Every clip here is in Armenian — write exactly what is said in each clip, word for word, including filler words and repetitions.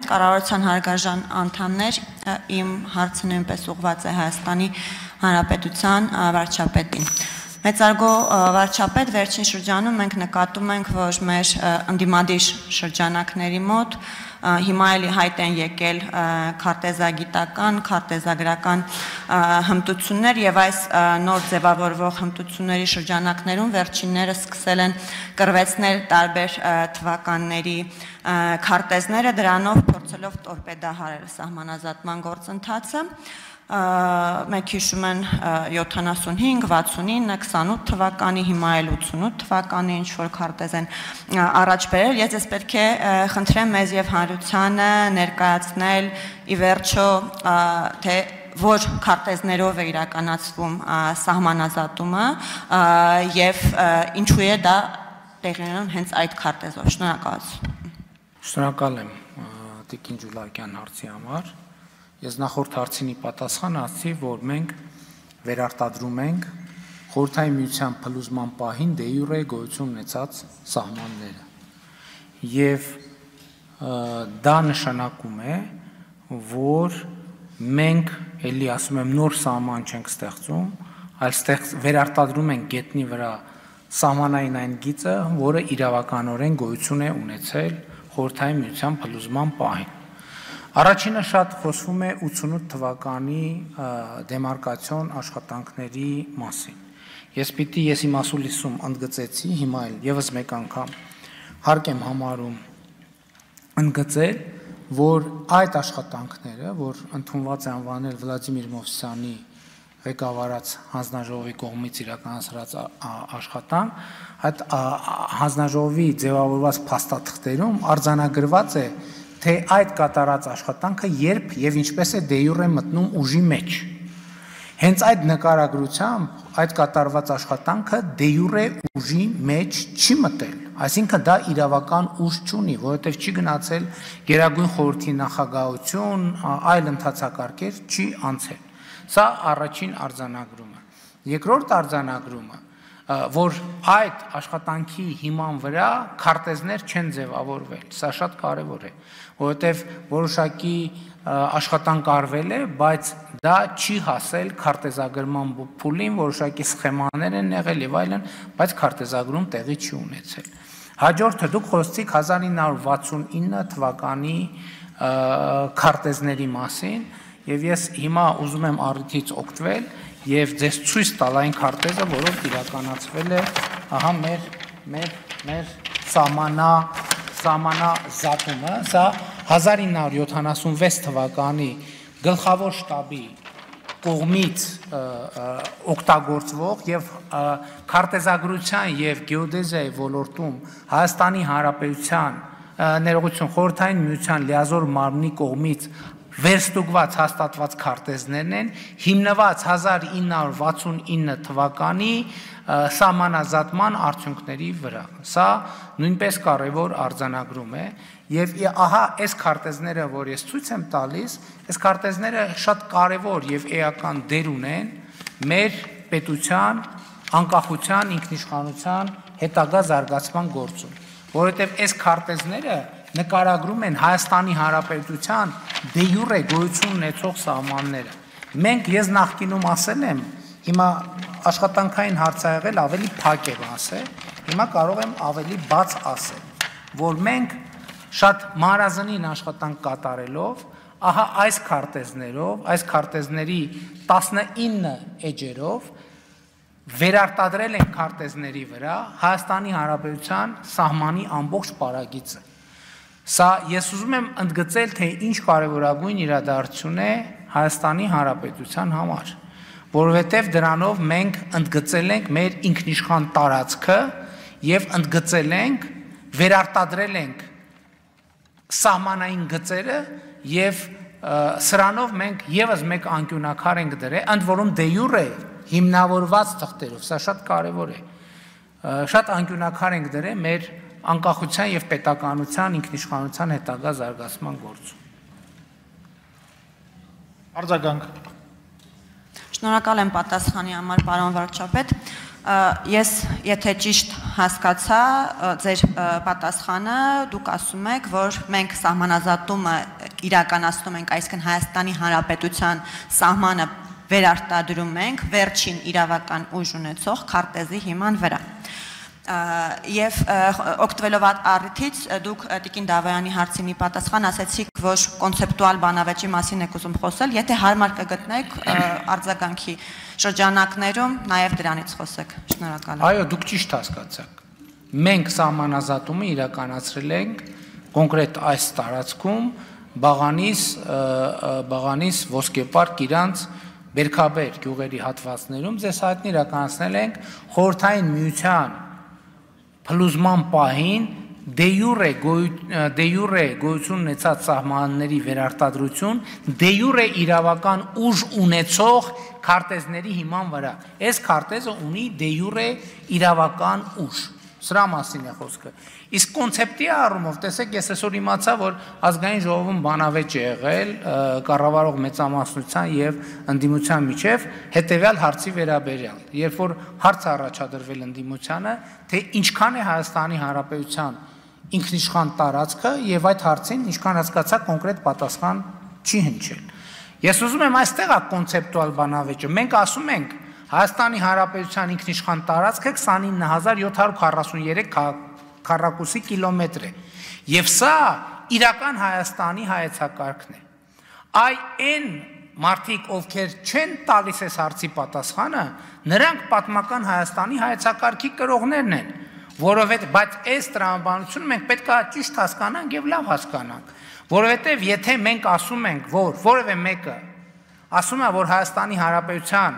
կառավարության հարգարժան անդամներ, իմ հարցը նույնպես ուղղված է Հայաստանի Հանրապետության վարչապետին։ Մեծարգո վարչապետ, վերջին շրջանում մենք նկատում ենք, որ մեր ընդդիմադիր շրջանակների մոտ հիմա էլի հայտ են եկել քարտեզագիտական, քարտեզագրական հմտություններ եւ այս նոր ձևավորվող հմտությունների շրջանակներում վերջինները սկսել են կրվեցնել տարբեր թվականների քարտեզները, դրանով փորձելով տորպեդահարել սահմանազատման գործընթացը։ Մենք հիշում են յոթանասունհինգ, վաթսունինը, քսանութ թվականի, հիմա էլ ութսունութ թվականի ինչ-որ քարտեզ են առաջ բերել։ Ես ես պետք է խնդրեմ մեզ եւ հանրությանը ներկայացնել ի վերջո, թե որ քարտեզներով է իրականացվում սահմանազատումը եւ ինչու է դա տեղի ունենում հենց այդ քարտեզով։ Շնորհակալություն։ Շնորհակալ եմ Տիկին Ջուլակյան հարցի համար։ Ես նախորդ հարցինի պատասխան ասացի, որ մենք վերարտադրում ենք Խորհրդային Միության փլուզման պահին դե յուրե գոյություն ունեցած սահմանները։ Եվ դա նշանակում է, որ մենք էլի ասում եմ նոր սահման չենք ստեղծում, այլ վերարտադրում ենք գետնի վրա սահմանային այն գիծը, որը իրավականորեն գոյություն է ունեցել Խորհրդային Միության փլուզման պահին։ Առաջինը շատ խոսվում է ութսունութ թվականի դեմարկացիոն աշխատանքների մասին։ Ես պիտի ես իմ ասուլիսում ընդգծեցի, հիմա էլ եւս մեկ անգամ հարկ եմ համարում ընդգծել, որ այդ աշխատանքները, որ ընդունված է անվանել Վլադիմիր Մովսիսյանի ղեկավարած հանձնաժողովի կողմից իրականացրած աշխատանք, այդ հանձնաժողովի ձևավորված փաստաթղթերում արձանագրված է, թե այդ կատարած աշխատանքը երբ եւ ինչպես է դե յուրե մտնում ուժի մեջ։ Հենց այդ նկարագրությամբ այդ կատարված աշխատանքը դե յուրե ուժի մեջ չի մտել, այսինքն դա իրավական ուժ չունի, որովհետեւ չի գնացել Գերագույն խորհրդի նախագահություն, այլ ընթացակարգեր չի անցել։ Սա առաջին արձանագրումը։ Երկրորդ արձանագրումը, որ այդ աշխատանքի հիման վրա քարտեզներ չեն ձևավորվել, սա շատ կարևոր է, որովհետև որոշակի աշխատանք արվել է, բայց դա չի հասել քարտեզագրման փուլին, որոշակի սխեմաներ են եղել եւ այլն, բայց քարտեզագրում տեղի չի ունեցել։ Հաջորդը դուք խոսեցիք հազար ինը հարյուր վաթսունինը թվականի քարտեզների մասին, եւ ես հիմա ուզում եմ առիթից օգտվել եւ ձեզ ցույց տալ այն քարտեզը, որով իրականացվել է ահա մեր մեր մեր սահմանա սահմանազատումը, սա հազար ինը հարյուր յոթանասունվեց թվականի գլխավոր շտաբի կողմից օգտագործվող եւ քարտեզագրության եւ գեոդեզիայի ոլորտում Հայաստանի Հանրապետության ներողություն Խորհրդային Միության լիազոր մարմնի կողմից վերստուգված հաստատված քարտեզներն են, հիմնված հազար ինը հարյուր վաթսունինը թվականի սահմանազատման արդյունքների վրա։ Սա նույնպես կարևոր արձանագրում է եւ ահա այս քարտեզները, որ ես ցույց եմ տալիս, այս քարտեզները շատ կարևոր եւ էական դեր ունեն մեր պետության անկախության, ինքնիշխանության հետագա զարգացման գործում, որովհետեւ այս քարտեզները նկարագրում են Հայաստանի Հանրապետության դե յուրե գոյություն ունեցող սահմանները։ Մենք ես նախկինում ասել եմ, հիմա աշխատանքային հարց ա եղել ավելի փակ եմ ասել, հիմա կարող եմ ավելի բաց ասել, որ մենք շատ մանրազնին աշխատանք կատարելով, ահա այս քարտեզներով, այս քարտեզների տասնինը էջերով վերարտադրել են քարտեզների վրա Հայաստանի Հանրապետության սահմանի ամբողջ պարագիծը։ Սա ես ուզում եմ ընդգծել, թե ինչ կարևորագույն իրադարձություն է Հայաստանի Հանրապետության համար, որովհետև դրանով մենք ընդգծել ենք մեր ինքնիշխան տարածքը եւ ընդգծել ենք, վերարտադրել ենք սահմանային գծերը եւ սրանով մենք եւս մեկ անկյունակար ենք դրել, ընդ որում դե յուրե հիմնավորված թղթերով, սա շատ կարևոր է, շատ անկյունակար ենք դրել մեր անկախության եւ պետականության ինքնիշխանության հետագա զարգացման գործում։ Արձագանք։ Շնորհակալ եմ պատասխանի համար, պարոն վարչապետ։ Ես եթե ճիշտ հասկացա ձեր պատասխանը, դուք ասում եք, որ մենք սահմանազատումը իրականացնում ենք, այսինքն Հայաստանի Հանրապետության սահմանը վերարտադրում ենք վերջին իրավական ուժ ունեցող քարտեզի հիման վրա։ Եվ օգտվելով առիթից դուք Տիկին Դավոյանի հարցին ի պատասխան ասացիք, որ կոնցեպտուալ բանավեճի մասին եք ուզում խոսել, եթե հարմար կգտնեք արձագանքի շրջանակներում նաև դրանից խոսեք։ Շնորհակալ եմ։ Այո, դուք ճիշտ հասկացաք։ Մենք սահմանազատումը իրականացրել ենք կոնկրետ այս տարածքում Բաղանիս Բաղանիս ոսկեպարկ իրանց Բերքաբեր գյուղերի հատվածներում ձեզ հայտնի իրականացնել ենք խորհրդային միության փլուզման պահին դե յուրե դե յուրե գոյություն ունեցած սահմանների վերարտադրություն դե յուրե իրավական ուժ ունեցող քարտեզների հիման վրա։ Այս քարտեզը ունի դե յուրե իրավական ուժ։ Սրա մասին է խոսքը։ Իսկ կոնցեպտի առումով, տեսեք, ես այսօր իմացա, որ ազգային ժողովում բանավեճ է եղել կառավարող մեծամասնության եւ ընդդիմության միջև հետեւյալ հարցի վերաբերյալ։ Երբ որ հարց առաջադրվել ընդդիմությանը, թե ինչքան է Հայաստանի Հանրապետության ինքնիշխան տարածքը եւ այդ հարցին ինչքան հասկացա կոնկրետ պատասխան չի հնչել։ Ես ուզում եմ այստեղ է կոնցեպտուալ բանավեճը։ Մենք ասում ենք Հայաստանի Հանրապետության ինքնիշխան տարածքը քսանինը հազար յոթ հարյուր քառասուններեք քառակուսի կիլոմետր է։ Եվ սա իրական Հայաստանի հայեցակարգն է։ Այ այն մարդիկ, ովքեր չեն տալիս այս հարցի պատասխանը, նրանք պատմական Հայաստանի հայեցակարգի կրողներն են, որովհետև բայց այս տրամաբանությունը մենք պետք է ճիշտ հասկանանք եւ լավ հասկանանք, որովհետև եթե մենք ասում ենք, որ որևէ մեկը ասում է, որ Հայաստանի Հանրապետության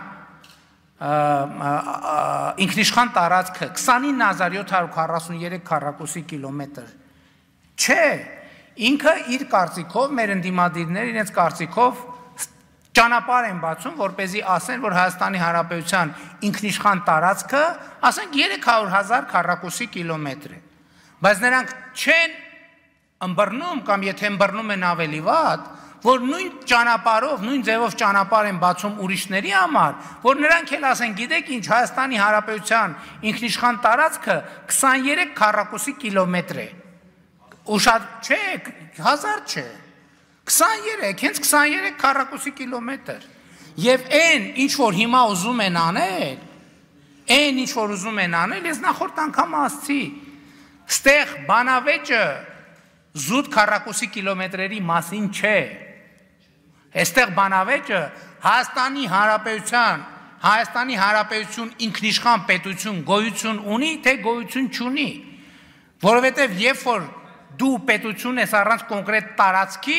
ինքնիշխան տարածքը քսանինը հազար յոթ հարյուր քառասուններեք քառակուսի կիլոմետր չէ, ինքը իր կարծիքով, մեր ընդդիմադիրները իրենց կարծիքով ճանապարհ են բացում, որպեսզի ասեն, որ Հայաստանի Հանրապետության ինքնիշխան տարածքը, ասենք երեք հարյուր հազար քառակուսի կիլոմետր է, բայց նրանք չեն ըմբռնում կամ եթե ըմբռնում են ավելի վատ, որ նույն ճանապարհով, նույն ձևով ճանապարհ են բացում ուրիշների համար, որ նրանք էլ ասեն, գիտեք ինչ, Հայաստանի Հանրապետության ինքնիշխան տարածքը քսաներեք քառակուսի կիլոմետր է։ Ու շատ չէ, հազար չէ, քսաներեք, հենց քսաներեք քառակուսի կիլոմետր։ Եվ այն, ինչ որ հիմա ուզում են անել, այն, ինչ որ ուզում են անել, ես նախորդ անգամ ասացի, ստեղ բանավեճը զուտ քառակուսի կիլոմետրերի մասին չէ։ Այստեղ բանավեճը Հայաստանի Հանրապետության, Հայաստանի Հանրապետություն ինքնիշխան պետություն գոյություն ունի, թե գոյություն չունի։ Որովհետև երբ որ դու պետություն ես առանց կոնկրետ տարածքի,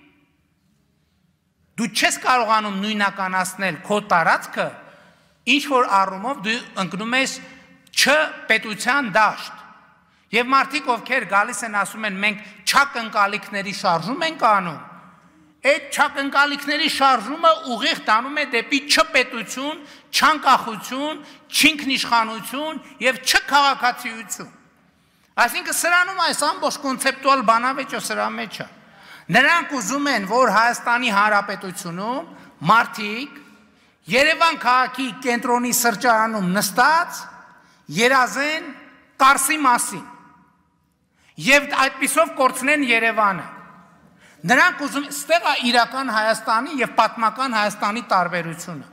դու չես կարողանում նույնականացնել քո տարածքը, ինչ որ առումով դու ընկնում ես չպետության դաշտ։ Եվ մարդիկ, ովքեր գալիս են ասում են, մենք չակնկալիքների շարժում ենք անում, այդ չակնկալիքների շարժումը ուղիղ տանում է դեպի չպետություն, չանկախություն, չինքնիշխանություն եւ չքաղաքացիություն։ Այսինքն սրանում այս ամբողջ կոնցեպտուալ բանավեճը սրա մեջ է։ Նրանք ուզում են, որ Հայաստանի Հանրապետությունում մարդիկ Երևան քաղաքի կենտրոնի սրճարանում նստած երազեն Կարսի մասին եւ այդպիսով կորցնեն Երևանը։ Նրանք ուզում են, ստեղ է իրական Հայաստանի եւ պատմական Հայաստանի տարբերությունը։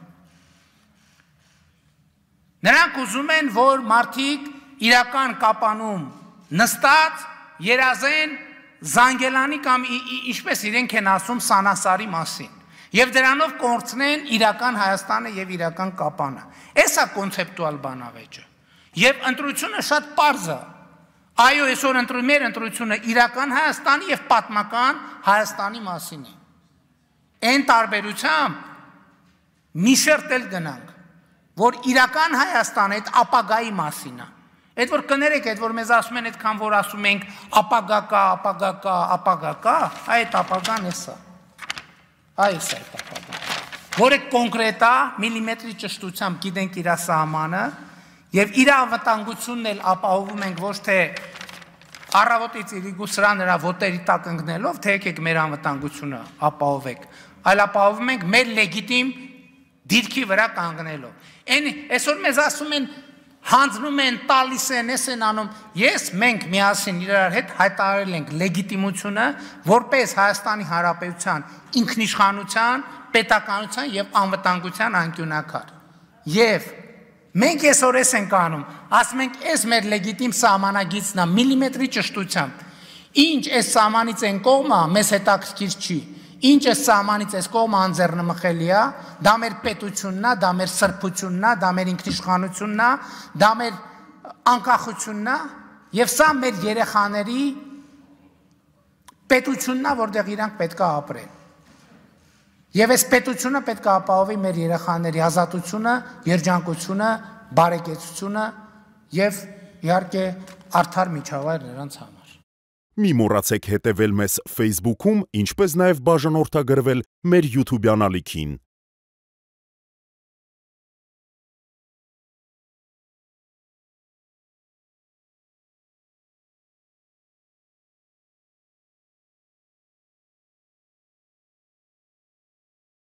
Նրանք ուզում են, որ մարդիկ իրական կապանում նստած երազեն Զանգելանի կամ ինչպես իրենք են ասում Սանասարի մասին եւ դրանով կորցնեն իրական Հայաստանը եւ իրական կապանը։ Էսա կոնցեպտուալ բանավեճը։ Եվ ընտրությունը շատ պարզ է։ Այո, այսօր ընտրում մեր ընտրությունը իրական Հայաստանի եւ պատմական Հայաստանի մասին է։ Այն տարբերությամբ մի շերտ էլ գնանք, որ իրական Հայաստանը այդ ապագայի մասին է։ Այդ որ կներեք, այդ որ մեզ ասում են, այդքան որ ասում ենք ապագա կա, ապագա կա, ապագա կա, այդ ապագան էսա։ Այս է այդ ապագան։ Որը կոնկրետ է, միլիմետրի ճշտությամբ գիտենք իր սահմանը եւ իր անվտանգությունն էլ ապահովում ենք ոչ թե առավոտից իրիկու սրա նրա ոտերի տակ ընկնելով, թե եկեք մեր անվտանգությունը ապահովեք, այլ ապահովում ենք մեր լեգիտիմ դիրքի վրա կանգնելով։ Այն այսօր մեզ ասում են հանձնում են, տալիս են, էս են անում։ Ես մենք միասին իրար հետ հայտարարել ենք լեգիտիմությունը, որպես Հայաստանի Հանրապետության ինքնիշխանության, պետականության եւ անվտանգության անկյունակար։ Եվ մենք այսօր էս ենք անում, ասում ենք, էս մեր լեգիտիմ սահմանագիծն է միլիմետրի ճշտությամբ։ Ինչ այս սահմանից են կողմը, մեզ հետաքրքիր չի։ Ինչ այս սահմանից այս կողմը անձեռնմխելի է, դա մեր պետությունն է, դա մեր սրբությունն է, դա մեր ինքնիշխանությունն է, դա մեր անկախությունն է, եւ սա մեր երեխաների պետությունն է, որտեղ իրանք պետք է ապրեն։ Եվ այս պետությունը պետք է ապահովի մեր երեխաների ազատությունը, երջանկությունը, բարեկեցությունը եւ իհարկե արդար միջավայր նրանց համար։ Մի մոռացեք հետևել մեզ Facebook-ում, ինչպես նաև բաժանորդագրվել մեր YouTube-յան ալիքին։